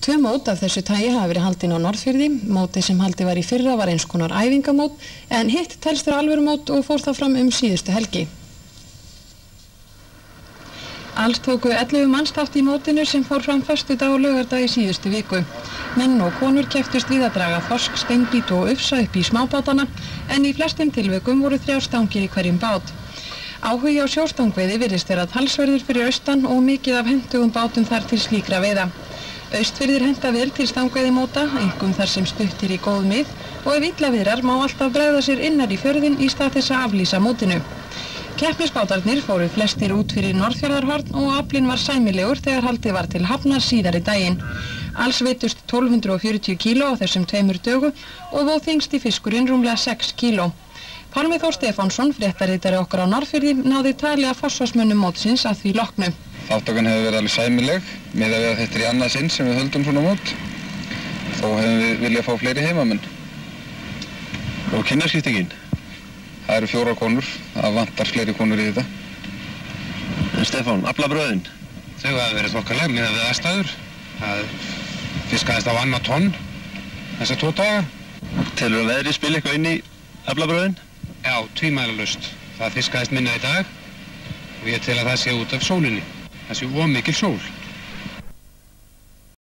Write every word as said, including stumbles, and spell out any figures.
Tvö mót af þessu tagi hafa verið haldin á Norðfirði. Mótið sem haldið var í fyrra var eins konar æfingamót, en hitt telst þér alvörumót og fór það fram um síðustu helgi. Alls tóku ellefu manns þátt í mótinu sem fór fram föstudag og laugardag í síðustu viku. Menn og konur kepptust við að draga þorsk, steinbít og ufsa upp í smábátana, en í flestum tilvikum voru þrjár stangir í hverjum bát. Áhugi á sjóstangveiði virðist vera talsverður fyrir austan og mikið af hentugum bátum þar til slíkra veiða. Austfirðir henta vel til stangveiðimóta, einkum þar sem stuttir í góð mið, og ef illa viðrar má alltaf bregða sér innar í fjörðinn í stað þess að aflýsa mótinu. Keppnisbátarnir fóru flestir út fyrir Norðfjarðarhorn og aflinn var sæmilegur þegar haldið var til Hafnar síðari daginn. Alls veitust tólf hundruð fjörutíu kíló á þessum tveimur dögum og vó þyngsti fiskurinn rúmlega sex kíló. Pálmi Þór Stefánsson, fréttaritari okkar á Norðfirði, náði tali af forsvarsmönnum mótsins að því loknu. Þátttakan hefur verið alveg sæmileg, miðað við að þetta er í annað sinn sem við höldum svona mót. Þó hefum við viljað fá fleiri heimamenn. Og kynjaskiptingin? Það eru fjórar konur, það vantar fleiri konur í þetta. En Stefán, aflabröðin? Þau hafa verið þokkaleg miðað við aðstæður. Það fiskaðist á annað tonn þessa tvo daga. Telur að veðrið spila eitthvað inn í aflabröðin? Já, tvímælalaust. Það fiskaðist minna í dag og ég tel að það sé út af sólinni. Það sé of mikil sól.